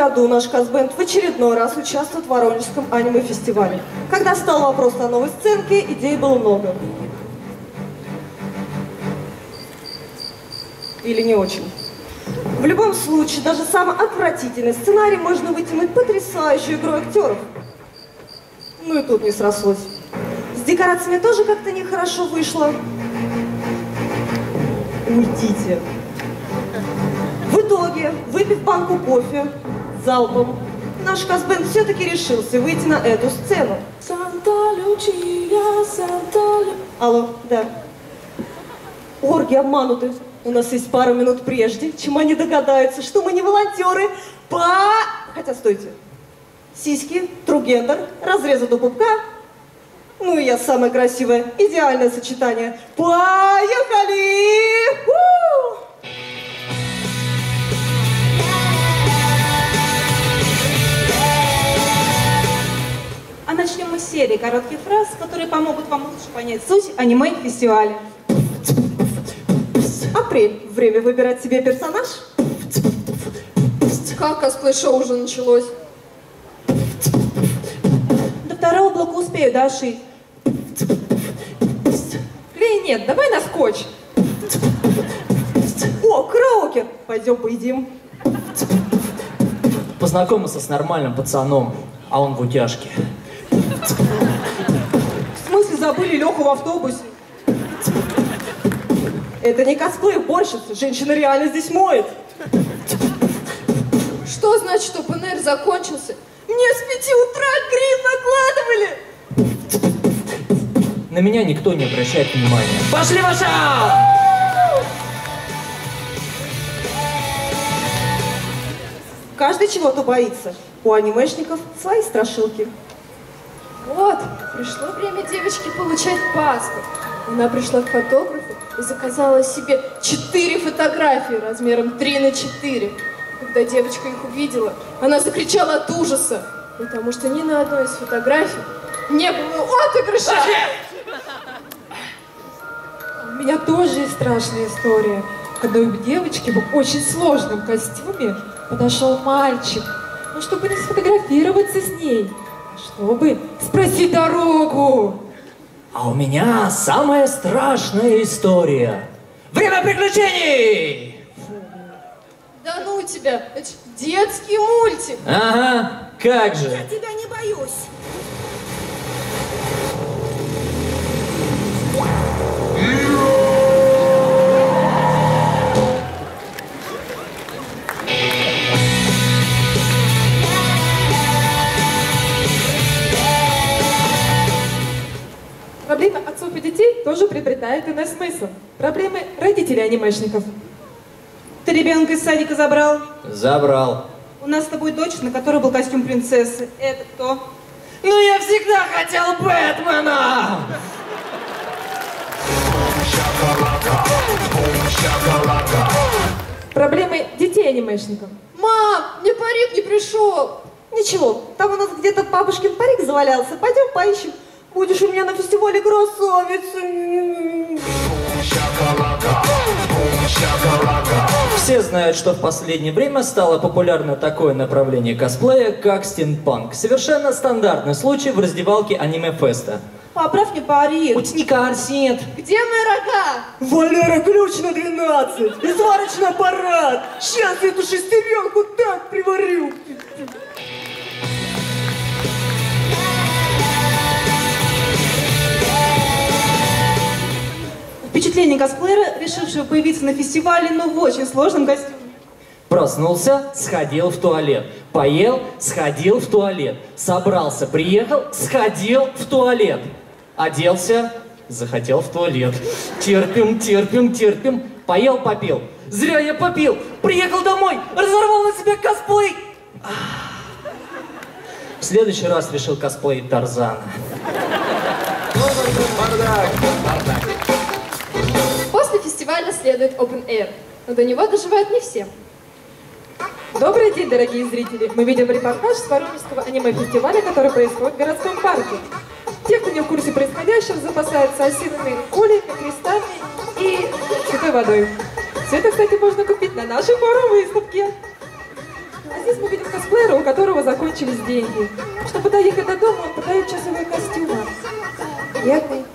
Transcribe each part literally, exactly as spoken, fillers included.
году наш казбенд в очередной раз участвует в Воронежском аниме-фестивале. Когда стал вопрос о новой сценке, идей было много. Или не очень. В любом случае, даже самый отвратительный сценарий можно вытянуть потрясающую игру актеров. Ну и тут не срослось. С декорациями тоже как-то нехорошо вышло. Уйдите. В итоге, выпив банку кофе залпом, наш казбенд все-таки решился выйти на эту сцену. Алло, да. Орги обмануты. У нас есть пару минут прежде, чем они догадаются, что мы не волонтеры. По... Хотя, стойте. Сиськи, тругендер, разрезы до пупка. Ну и я самая красивая. Идеальное сочетание. Поехали! У-у-у! А начнем мы с серии коротких фраз, которые помогут вам лучше понять суть аниме-фестиваля. Апрель. Время выбирать себе персонаж. Как косплей-шоу уже началось? До второго блока успею дошить. Клей нет, давай на скотч. О, караоке. Пойдем поедим. Познакомился с нормальным пацаном, а он в утяжке. В смысле забыли Леху в автобусе? Это не косплей уборщица, женщина реально здесь моет. Что значит, что ПНР закончился? Мне с пяти утра грим накладывали! На меня никто не обращает внимания. Пошли, Маша! Каждый чего-то боится. У анимешников свои страшилки. Вот, пришло время девочки получать паспорт. Она пришла к фотографу и заказала себе четыре фотографии размером три на четыре. Когда девочка их увидела, она закричала от ужаса, потому что ни на одной из фотографий не было отыгрыша. У меня тоже есть страшная история. К одной девочке в очень сложном костюме подошел мальчик, ну, чтобы не сфотографироваться с ней, а чтобы спросить дорогу. А у меня самая страшная история. Время приключений! Да ну тебя, это ж детский мультик. Ага, как же. Я тебя не боюсь. Проблема отцов и детей тоже приобретает иной смысл. Проблемы родителей анимешников. Ты ребенка из садика забрал? Забрал. У нас с тобой дочь, на которой был костюм принцессы. Это кто? Ну я всегда хотел Бэтмена! Проблемы детей анимешников. Мам, мне парик не пришел. Ничего, там у нас где-то бабушкин парик завалялся. Пойдем поищем. Будешь у меня на фестивале красавицей. Все знают, что в последнее время стало популярно такое направление косплея, как стимпанк. Совершенно стандартный случай в раздевалке аниме-феста. Поправь мне парик. У тебя корсет. Где мои рога? Валера, ключ на двенадцать. И сварочный аппарат. Сейчас я эту шестеренку так приварю. Впечатление косплеера, решившего появиться на фестивале, но в очень сложном костюме. Проснулся, сходил в туалет. Поел, сходил в туалет. Собрался, приехал, сходил в туалет. Оделся, захотел в туалет. Терпим, терпим, терпим. Поел, попил. Зря я попил. Приехал домой, разорвал на себя косплей. В следующий раз решил косплеить Тарзана. После фестиваля следует Open Air, но до него доживают не все. Добрый день, дорогие зрители! Мы видим репортаж с Воронежского аниме-фестиваля, который происходит в городском парке. Те, кто не в курсе происходящего, запасаются осиновыми кулями, крестами и святой водой. Все это, кстати, можно купить на нашей форум-выставке. А здесь мы видим косплеера, у которого закончились деньги. Чтобы доехать до дома, он продает часовые костюмы. Бедный.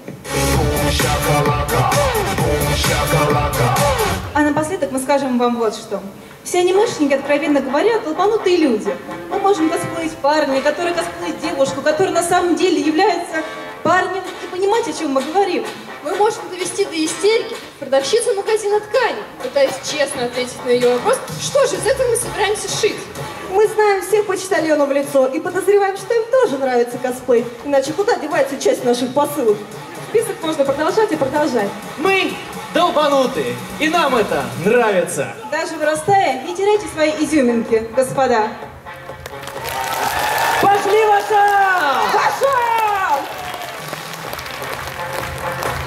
А напоследок мы скажем вам вот что. Все анимешники, откровенно говоря, долбанутые люди. Мы можем косплеить парня, который косплеит девушку, который на самом деле является парнем. И понимаете, о чем мы говорим? Мы можем довести до истерики продавщицу магазина тканей, пытаясь честно ответить на ее вопрос, что же из этого мы собираемся шить. Мы знаем всех почтальонов в лицо и подозреваем, что им тоже нравится косплей. Иначе куда девается часть наших посылок? Список можно продолжать и продолжать. Мы долбанутые, и нам это нравится. Даже вырастая, не теряйте свои изюминки, господа. Пошли, Ваша!